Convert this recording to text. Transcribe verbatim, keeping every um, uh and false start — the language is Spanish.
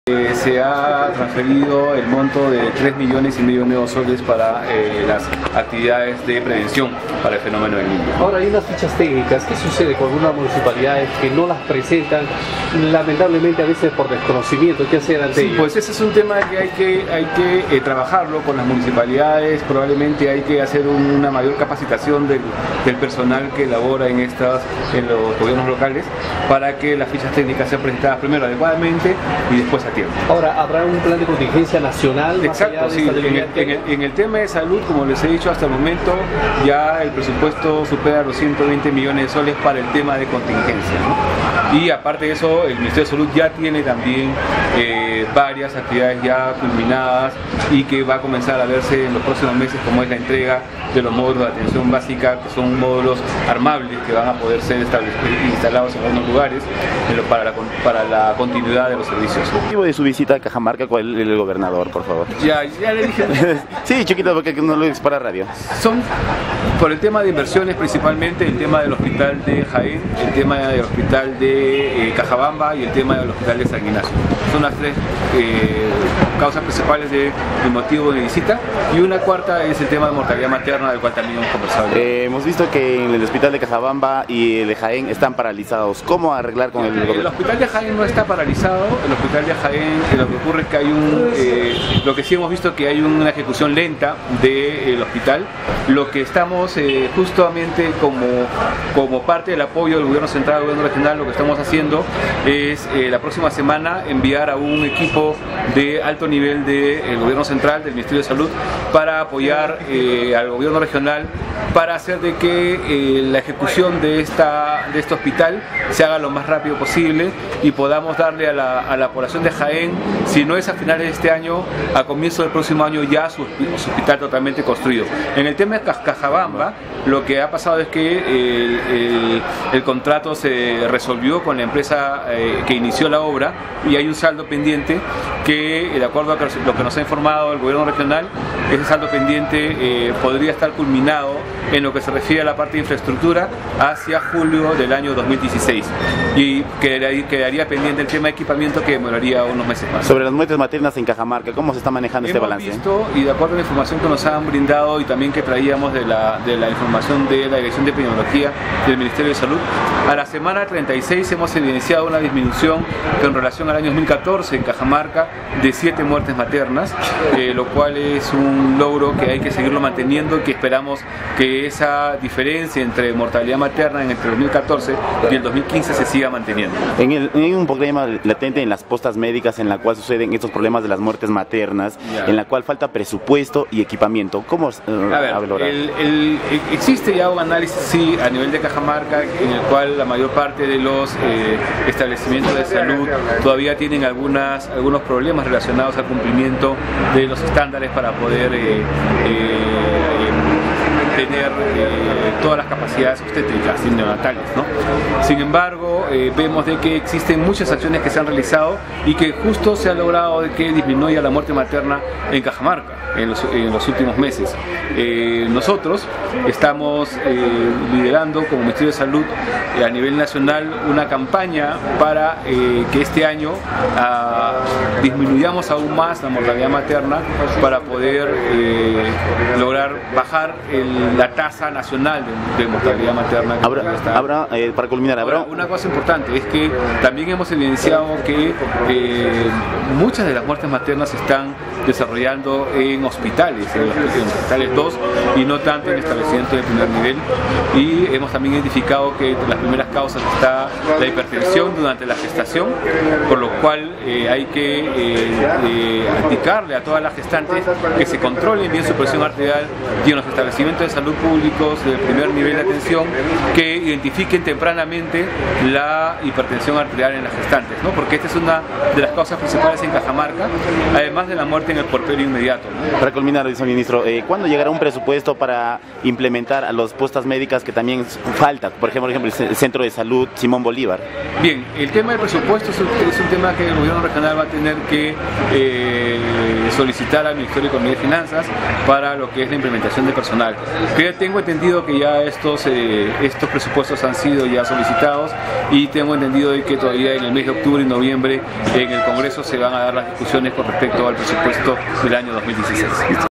Eh, se ha transferido el monto de tres millones y medio de soles para eh, las actividades de prevención para el fenómeno del niño. Ahora hay unas fichas técnicas. ¿Qué sucede con algunas municipalidades que no las presentan, lamentablemente a veces por desconocimiento? ¿Qué hacer ante Sí, ello? pues ese es un tema que hay que, hay que eh, trabajarlo con las municipalidades. Probablemente hay que hacer un, una mayor capacitación del, del personal que labora en, estas, en los gobiernos locales para que las fichas técnicas sean presentadas primero adecuadamente y después a tiempo. Ahora, ¿habrá un plan de contingencia nacional? Exacto, sí. En el, en, el, en el tema de salud, como les he dicho hasta el momento, ya el presupuesto supera los ciento veinte millones de soles para el tema de contingencia, ¿no? Y aparte de eso, el Ministerio de Salud ya tiene también eh, varias actividades ya culminadas y que va a comenzar a verse en los próximos meses, como es la entrega de los módulos de atención básica, que son módulos armables que van a poder ser instalados en algunos lugares para la, para la continuidad de los servicios. ¿El motivo de su visita a Cajamarca con el, el gobernador, por favor? Ya, ya le dije. Sí, chiquito, porque no lo es para radio. Son por el tema de inversiones, principalmente el tema del hospital de Jaén, el tema del hospital de eh, Cajabamba y el tema del hospital de San Ignacio. Son las tres eh, causas principales del de motivo de visita, y una cuarta es el tema de mortalidad materna, del cual también hemos conversado. Eh, hemos visto que en el hospital de Cajabamba y el de Jaén están paralizados. ¿Cómo arreglar con el gobierno? El hospital de Jaén no está paralizado. El hospital de Jaén, lo que ocurre es que hay un, eh, lo que sí hemos visto que hay una ejecución lenta del hospital. Lo que estamos eh, justamente como, como parte del apoyo del gobierno central, del gobierno regional, lo que estamos haciendo es eh, la próxima semana enviar a un equipo de alto nivel del gobierno central, del Ministerio de Salud, para apoyar eh, al gobierno regional para hacer de que eh, la ejecución de, esta, de este hospital se haga lo más rápido posible y podamos darle a la, a la población de Jaén, si no es a finales de este año, a comienzo del próximo año ya su, su hospital totalmente construido. En el tema de Cajabamba, lo que ha pasado es que el, el, el contrato se resolvió con la empresa eh, que inició la obra y hay un saldo pendiente que, de acuerdo a lo que nos ha informado el gobierno regional, ese saldo pendiente eh, podría estar culminado en lo que se refiere a la parte de infraestructura hacia julio del año dos mil dieciséis, y quedaría, quedaría pendiente el tema de equipamiento, que demoraría unos meses más. Sobre las muertes maternas en Cajamarca, ¿cómo se está manejando Hemos este balance? Visto, y de acuerdo a la información que nos han brindado y también que traíamos de la, de la información de la Dirección de Epidemiología del Ministerio de Salud, a la semana treinta y seis hemos evidenciado una disminución en relación al año dos mil catorce en Cajamarca de siete muertes maternas, eh, lo cual es un logro que hay que seguirlo manteniendo y que esperamos que esa diferencia entre mortalidad materna entre el dos mil catorce y el dos mil quince se siga manteniendo. En el, hay un problema latente en las postas médicas en la cual suceden estos problemas de las muertes maternas, ya. En la cual falta presupuesto y equipamiento. ¿Cómo uh, a ver, el, el, existe ya un análisis sí, a nivel de Cajamarca, en el cual la mayor parte de los eh, establecimientos de salud todavía tienen algunas, algunos problemas relacionados al cumplimiento de los estándares para poder eh, eh, tener eh, todas las capacidades obstétricas y neonatales, ¿no? Sin embargo, eh, vemos de que existen muchas acciones que se han realizado y que justo se ha logrado de que disminuya la muerte materna en Cajamarca en los, en los últimos meses. Eh, nosotros estamos eh, liderando como Ministerio de Salud eh, a nivel nacional una campaña para eh, que este año ah, disminuyamos aún más la mortalidad materna para poder eh, lograr bajar el, la tasa nacional de, de mortalidad materna. Habrá, habrá eh, para culminar, habrá... Ahora, una cosa importante es que también hemos evidenciado que eh, muchas de las muertes maternas se están desarrollando en hospitales, en, en hospitales dos y no tanto en establecimientos de primer nivel, y hemos también identificado que entre las primeras causas está la hipertensión durante la gestación, por lo cual eh, hay que eh, eh, indicarle a todas las gestantes que se controlen bien su presión arterial y en los establecimientos de salud públicos del primer nivel de atención que identifiquen tempranamente la hipertensión arterial en las gestantes, ¿no? Porque esta es una de las causas principales en Cajamarca, además de la muerte en el porperio inmediato, ¿no? Para culminar, viceministro, eh, ¿cuándo llegará un presupuesto para implementar a las postas médicas que también falta? Por ejemplo, por ejemplo, el Centro de Salud Simón Bolívar. Bien, el tema del presupuesto es un, es un tema que el gobierno regional va a tener que eh, solicitar al Ministerio de Economía y Finanzas para lo que es la implementación de personal. Pero tengo entendido que ya estos, eh, estos presupuestos han sido ya solicitados y tengo entendido de que todavía en el mes de octubre y noviembre en el Congreso se van a dar las discusiones con respecto al presupuesto del año dos mil dieciséis.